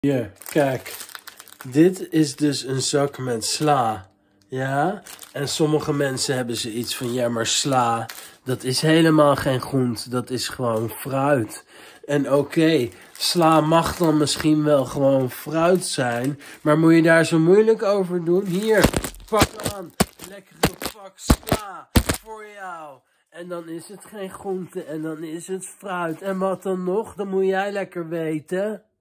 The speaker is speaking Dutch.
Hier, kijk. Dit is dus een zak met sla. Ja? En sommige mensen hebben zoiets van, ja maar sla, dat is helemaal geen groente, dat is gewoon fruit. En oké, sla mag dan misschien wel gewoon fruit zijn, maar moet je daar zo moeilijk over doen? Hier, pak aan, lekkere pak sla voor jou. En dan is het geen groente en dan is het fruit. En wat dan nog? Dan moet jij lekker weten.